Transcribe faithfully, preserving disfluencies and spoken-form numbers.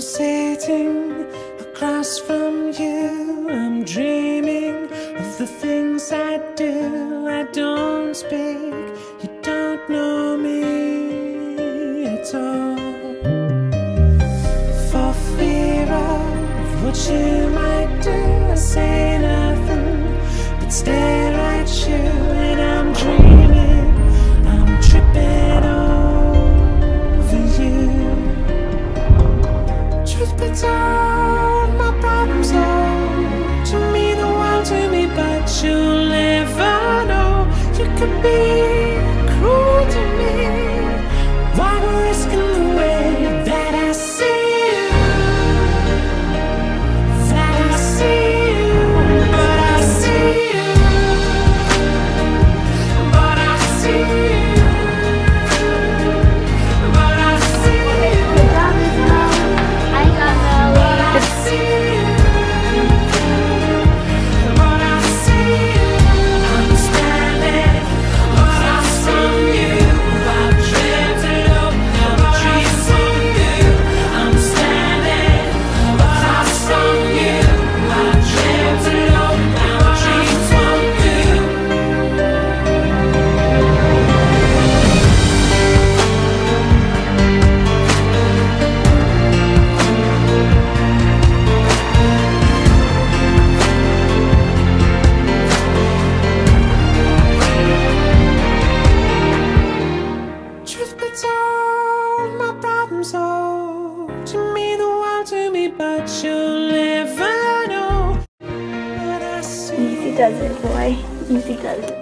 sitting across from you. I'm dreaming of the things I do. I don't speak, you don't know me at all. For fear of what you might do, I say nothing but stare at you. And I'm dreaming, I'm tripping over you. Truth be told, my problems hold to me the world to me, but you'll never know. You could be cruel to me. Why go risking the way that I see you, that I see you, but I see you, but I see you, but I see you, I got but I see you, but I see you. I'm standing across from you. I've dreamt alone, now the dreams on you. I'm standing across from you. I've dreamt alone, now the dreams on you. Truth be told, my problems hold to me the world to me, but you'll never know. But I see Easy does it, boy. Easy does it.